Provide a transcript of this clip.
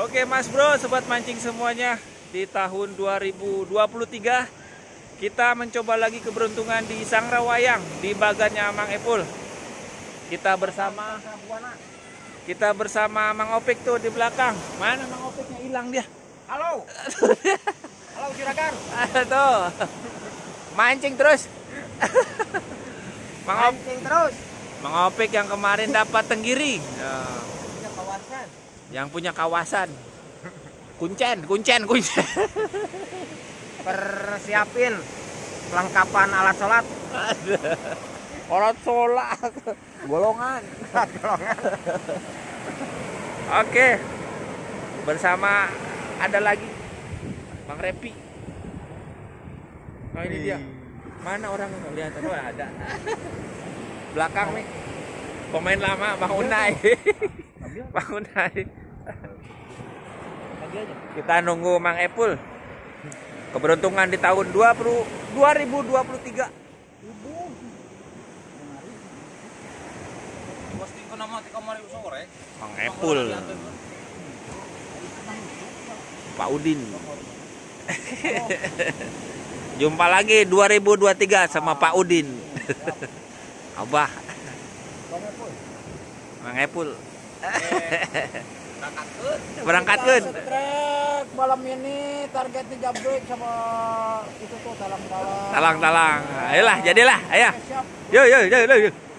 Oke Mas Bro, sobat mancing semuanya, di tahun 2023 kita mencoba lagi keberuntungan di Sangrawayang di bagannya Mang Epul. Kita bersama Mang Opik tuh di belakang. Mana Mang Opiknya, hilang dia. Halo. Halo Juragan. Tuh. Mancing terus. Mancing terus. Mang Opik yang kemarin dapat tenggiri. Punya kawasan. Yang punya kawasan. Kuncen. Persiapin kelengkapan alat sholat. Alat sholat. Golongan. Oke. Bersama ada lagi Bang Repi. Oh ini dia. Mana orang lihat? Oh ada. Belakang nih. Pemain lama Bang Unai. Bang Unai. Kita nunggu Mang Epul. Keberuntungan di tahun 2023. Mang Epul. Pak Udin. Jumpa lagi 2023 sama Pak Udin. Abah. Mang Epul. Berangkatkan. Trek malam ini targetnya jabrek sama itu tuh talang-talang. Talang. Ayolah, jadilah. Ayo. Yo.